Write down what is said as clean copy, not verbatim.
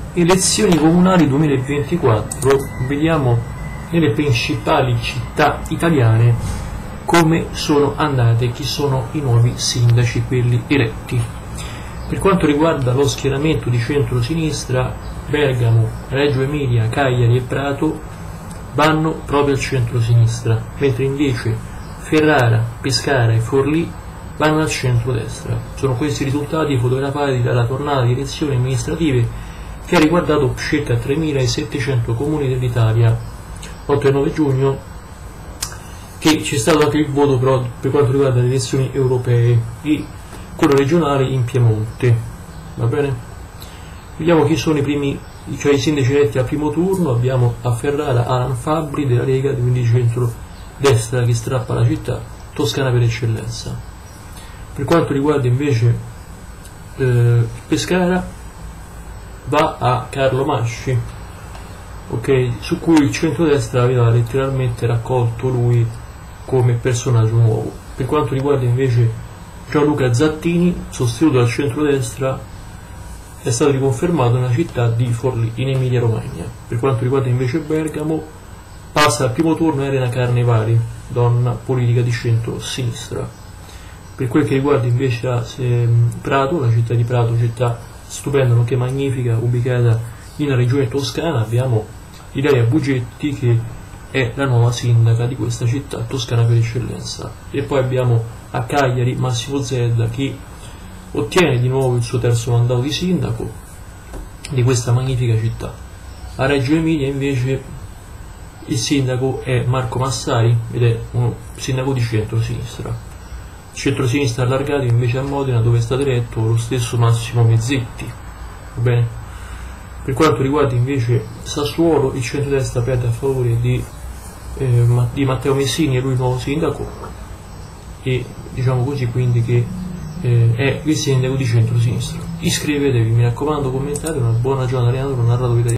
Elezioni comunali 2024, vediamo nelle principali città italiane come sono andate, chi sono i nuovi sindaci, quelli eletti. Per quanto riguarda lo schieramento di centro-sinistra, Bergamo, Reggio Emilia, Cagliari e Prato vanno proprio al centro-sinistra, mentre invece Ferrara, Pescara e Forlì vanno al centro-destra. Sono questi i risultati fotografati dalla tornata di elezioni amministrative che ha riguardato circa 3.700 comuni dell'Italia, 8 e 9 giugno, che c'è stato anche il voto però per quanto riguarda le elezioni europee e quello regionale in Piemonte. Va bene? Vediamo chi sono i primi, cioè i sindaci eletti al primo turno. Abbiamo a Ferrara Alan Fabbri della Lega, quindi centro-destra che strappa la città, toscana per eccellenza. Per quanto riguarda invece Pescara, va a Carlo Masci, okay, su cui il centrodestra aveva letteralmente raccolto lui come personaggio nuovo. Per quanto riguarda invece Gianluca Zattini, sostenuto dal centrodestra, è stato riconfermato nella città di Forlì, in Emilia Romagna. Per quanto riguarda invece Bergamo, passa al primo turno Elena Carnevali, donna politica di centro-sinistra. Per quel che riguarda invece Prato, la città di Prato, città stupenda nonché magnifica, ubicata in regione toscana, abbiamo Ilaria Bugetti che è la nuova sindaca di questa città toscana per eccellenza. E poi abbiamo a Cagliari Massimo Zedda che ottiene di nuovo il suo terzo mandato di sindaco di questa magnifica città. A Reggio Emilia invece il sindaco è Marco Massari ed è un sindaco di centro-sinistra. Centro-sinistra allargato invece a Modena, dove è stato eletto lo stesso Massimo Mezzetti. Va bene? Per quanto riguarda invece Sassuolo, il centrodestra perde a favore di Matteo Messini, è lui il nuovo sindaco, e diciamo così quindi che è il sindaco di centro-sinistra. Iscrivetevi, mi raccomando, commentate. Una buona giornata, allenatore, narratore italiano.